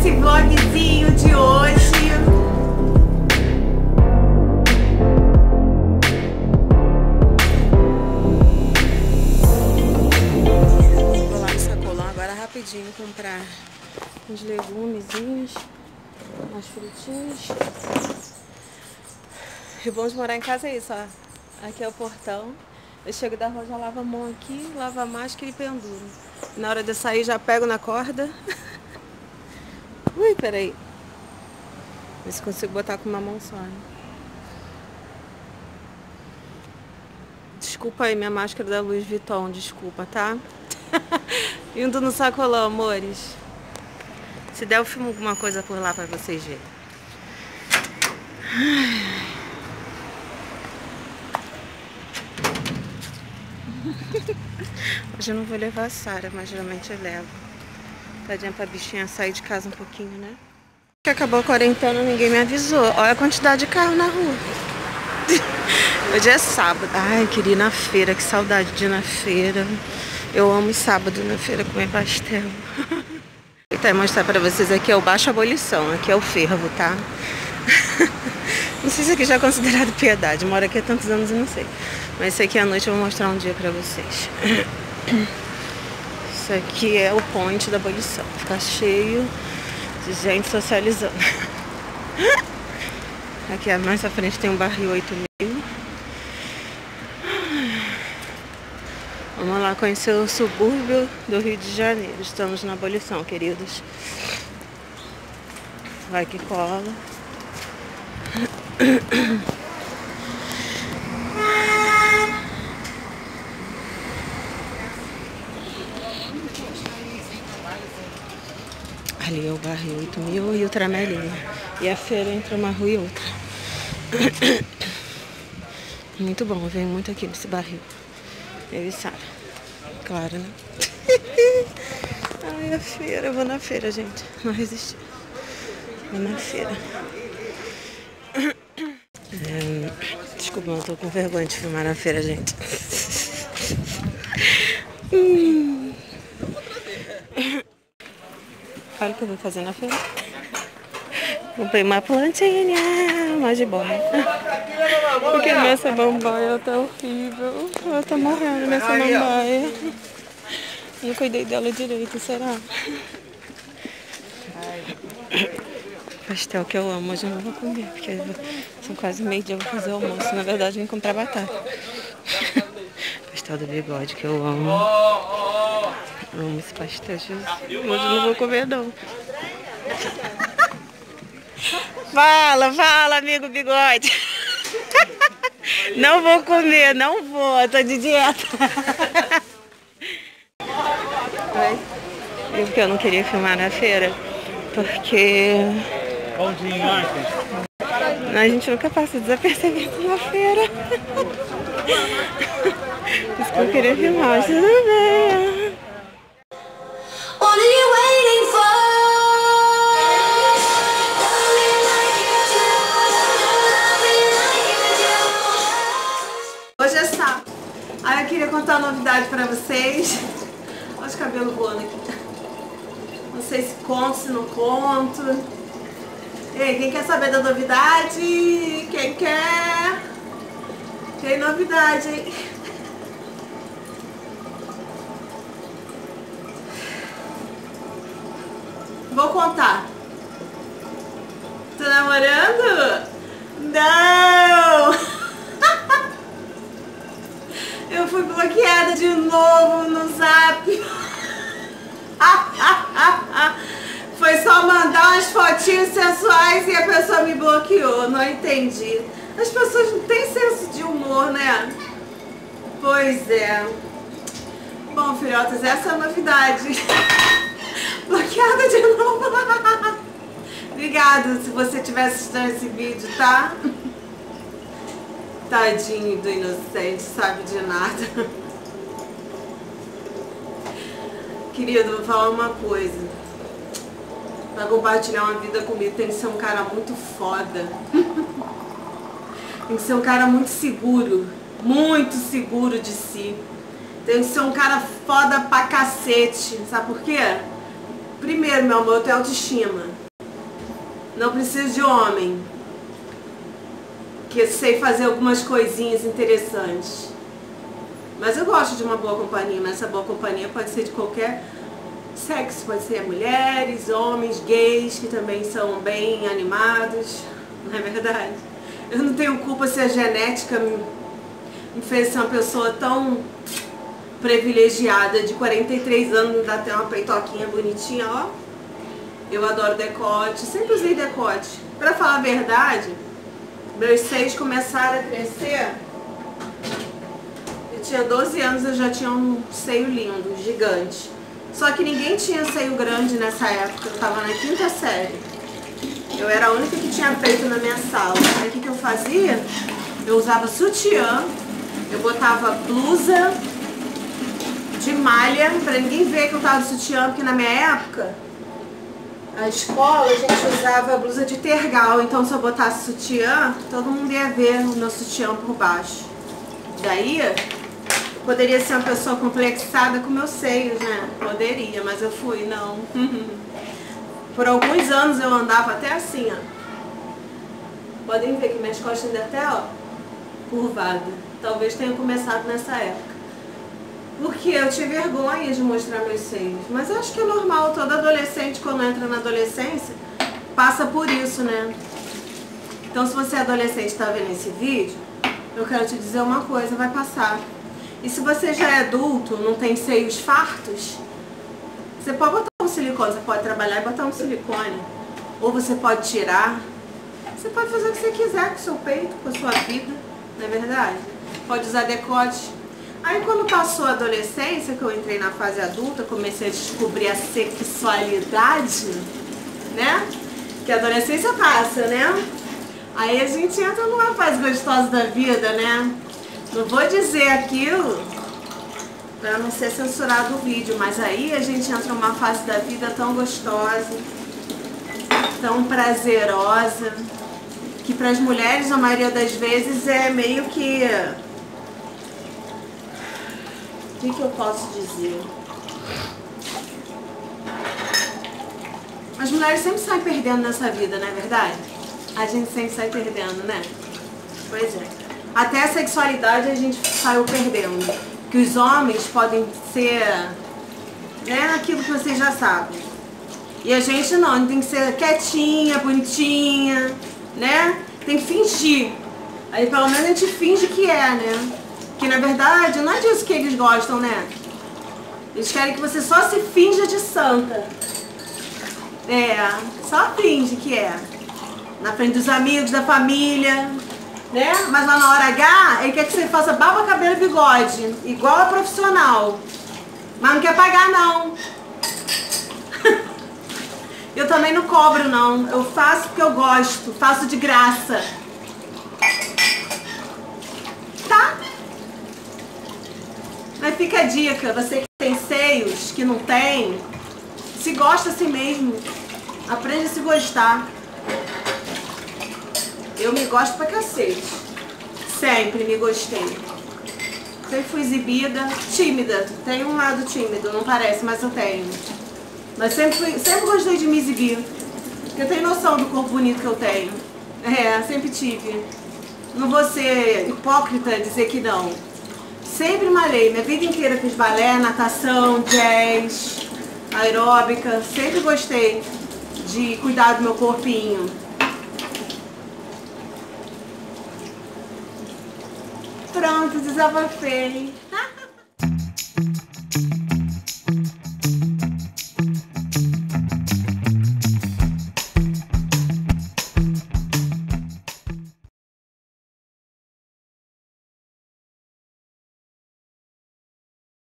esse vlogzinho de hoje. Vou lá no sacolão agora rapidinho comprar uns legumezinhos, umas frutinhas. O bom de morar em casa é isso, ó. Aqui é o portão. Eu chego da rua, já lavo a mão aqui, lavo a máscara e penduro. Na hora de sair já pego na corda. Ui, peraí. Ver se consigo botar com uma mão só, né? Desculpa aí minha máscara da Louis Vuitton, desculpa, tá? Indo no sacolão, amores. Se der eu filmo alguma coisa por lá pra vocês verem. Hoje eu não vou levar a Sara, mas geralmente eu levo. Tadinha pra bichinha sair de casa um pouquinho, né? Que acabou a quarentena, ninguém me avisou. Olha a quantidade de carro na rua. Hoje é sábado. Ai, queria ir na feira, que saudade de ir na feira. Eu amo sábado na feira comer pastel. Vou tentar mostrar pra vocês aqui é o Baixo Abolição. Aqui é o fervo, tá? Não sei se aqui já é considerado piedade. Moro aqui há tantos anos e não sei. Mas isso aqui à noite eu vou mostrar um dia pra vocês. Isso aqui é o point da abolição. Fica cheio de gente socializando. Aqui mais à frente tem um barril 8.000. Vamos lá conhecer o subúrbio do Rio de Janeiro. Estamos na abolição, queridos. Vai que cola. Ali é o barril 8.000 e o Tramelinha. E a feira entre uma rua e outra. Muito bom, eu venho muito aqui nesse barril. Eu e Sara. Claro, né? Ai, a feira. Eu vou na feira, gente. Não resisti. Vou na feira. Desculpa, eu tô com vergonha de filmar na feira, gente. Olha o que eu vou fazer na feira. Comprei uma plantinha, mais de boa. Porque minha samambaia tá horrível. Ela tá morrendo, minha samambaia. Não cuidei dela direito, será? Pastel que eu amo, hoje eu não vou comer, porque são quase meio-dia, eu vou fazer o almoço. Na verdade, eu vim comprar batata. Pastel do Bigode que eu amo. Amo esse pastel, Jesus. Hoje eu não vou comer, não. Fala, amigo Bigode. Não vou comer, não vou, tô de dieta. E porque eu não queria filmar na feira? Porque a gente nunca passa desapercebido na feira. Isso que eu queria filmar, mas tudo bem. Hoje é sábado. Aí eu queria contar uma novidade pra vocês. Olha os cabelos voando aqui. Não sei se conto, se não conto. Ei, quem quer saber da novidade? Quem quer? Tem novidade, hein? Vou contar. Tô namorando? Não! Eu fui bloqueada de novo no Zap. Foi só mandar umas fotinhos sensuais e a pessoa me bloqueou. Não entendi. As pessoas não têm senso de humor, né? Pois é. Bom, filhotas, essa é a novidade. Bloqueada de novo. Obrigada se você estiver assistindo esse vídeo, tá? Tadinho do inocente, sabe de nada. Querido, vou falar uma coisa. Pra compartilhar uma vida comigo tem que ser um cara muito foda. Tem que ser um cara muito seguro de si. Tem que ser um cara foda pra cacete. Sabe por quê? Primeiro, meu amor, eu tenho autoestima. Não preciso de homem que sei fazer algumas coisinhas interessantes. Mas eu gosto de uma boa companhia, mas essa boa companhia pode ser de qualquer sexo, pode ser mulheres, homens, gays, que também são bem animados, não é verdade? Eu não tenho culpa se a genética me fez ser uma pessoa tão privilegiada, de 43 anos, dá até uma peitoquinha bonitinha, ó. Eu adoro decote, sempre usei decote. Pra falar a verdade, meus seios começaram a crescer. Eu tinha 12 anos, eu já tinha um seio lindo, gigante. Só que ninguém tinha seio grande nessa época, eu tava na 5ª série. Eu era a única que tinha peito na minha sala. Aí o que eu fazia? Eu usava sutiã, eu botava blusa de malha, pra ninguém ver que eu tava de sutiã, porque na minha época, a escola, a gente usava blusa de tergal, então se eu botasse sutiã, todo mundo ia ver o meu sutiã por baixo. Daí, eu poderia ser uma pessoa complexada com meus seios, né? Poderia, mas eu fui, não. Por alguns anos eu andava até assim, ó. Podem ver que minhas costas ainda até, ó, curvada. Talvez tenha começado nessa época. Porque eu tinha vergonha de mostrar meus seios. Mas eu acho que é normal, todo adolescente, quando entra na adolescência, passa por isso, né? Então, se você é adolescente e está vendo esse vídeo, eu quero te dizer uma coisa, vai passar. E se você já é adulto, não tem seios fartos, você pode botar um silicone, você pode trabalhar e botar um silicone. Ou você pode tirar. Você pode fazer o que você quiser com o seu peito, com a sua vida, não é verdade? Pode usar decote. Aí quando passou a adolescência, que eu entrei na fase adulta, comecei a descobrir a sexualidade, né? Que a adolescência passa, né? Aí a gente entra numa fase gostosa da vida, né? Não vou dizer aquilo pra não ser censurado o vídeo, mas aí a gente entra numa fase da vida tão gostosa, tão prazerosa, que para as mulheres, a maioria das vezes, é meio que... O que eu posso dizer? As mulheres sempre saem perdendo nessa vida, não é verdade? A gente sempre sai perdendo, né? Pois é. Até a sexualidade a gente saiu perdendo. Que os homens podem ser, né, aquilo que vocês já sabem. E a gente não, a gente tem que ser quietinha, bonitinha, né? Tem que fingir. Aí pelo menos a gente finge que é, né? Que na verdade não é disso que eles gostam, né? Eles querem que você só se finja de santa. É, só finge que é. Na frente dos amigos, da família, né? Mas lá na hora H, ele quer que você faça barba, cabelo e bigode. Igual a profissional. Mas não quer pagar, não. Eu também não cobro, não. Eu faço porque eu gosto. Faço de graça. Tá? Mas fica a dica, você que tem seios, que não tem, se gosta assim mesmo, aprende a se gostar. Eu me gosto pra cacete, sempre me gostei. Sempre fui exibida, tímida, tenho um lado tímido, não parece, mas eu tenho. Mas sempre gostei de me exibir, porque eu tenho noção do corpo bonito que eu tenho. É, sempre tive. Não vou ser hipócrita dizer que não. Sempre malhei, minha vida inteira fiz balé, natação, jazz, aeróbica. Sempre gostei de cuidar do meu corpinho. Pronto, desabafei.